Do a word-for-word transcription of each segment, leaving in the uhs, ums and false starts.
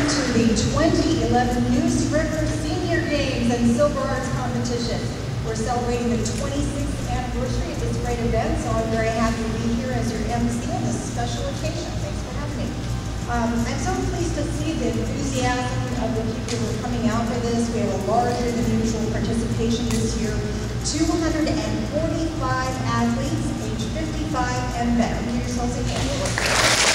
to the twenty eleven Neuse Senior Games and Silver Arts Competition. We're celebrating the twenty-sixth anniversary of this great event, so I'm very happy to be here as your M C on this special occasion. Thanks for having me. Um, I'm so pleased to see the enthusiasm of the people who are coming out for this. We have a larger than usual participation this year. two hundred forty-five athletes, age fifty-five and better. Give yourselves a hand.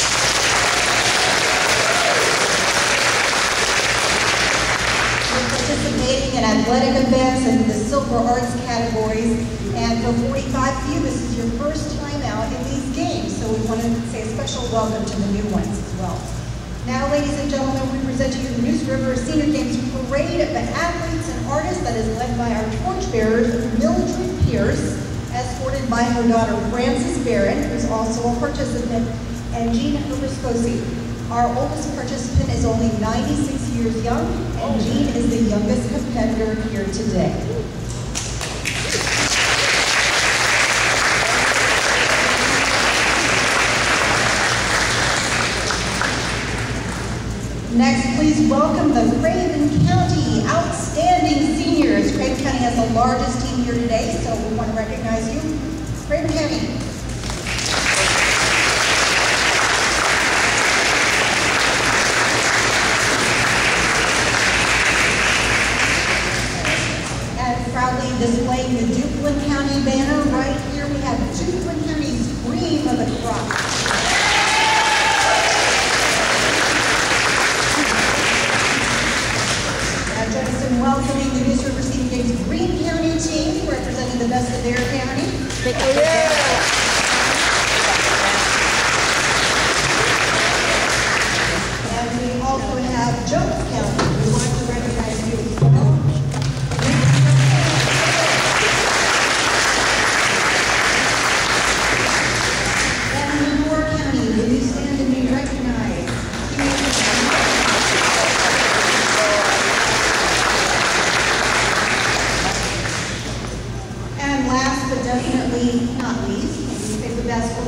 Participating in athletic events and the silver arts categories, and for forty-five of you, this is your first time out in these games, so we want to say a special welcome to the new ones as well. Now, ladies and gentlemen, we present to you the Neuse River Senior Games Parade of the Athletes and Artists that is led by our torchbearers, Mildred Pierce, escorted by her daughter Frances Barron, who's also a participant, and Jean Herbiscosi. Our oldest participant is only ninety-six years young, and Jean is the youngest competitor here today. Next, please welcome the Craven County Outstanding Seniors. Craven County has the largest team here today, so we want to recognize you. Craven County. Displaying the Duplin County banner right here, we have Duplin County's Cream of the Crop. Now, join us in welcoming the Neuse River Senior Games Green County team, representing the best of their county. Oh, yeah. And we also have Jones County. We want to recognize you as well. Definitely not least, we pick the best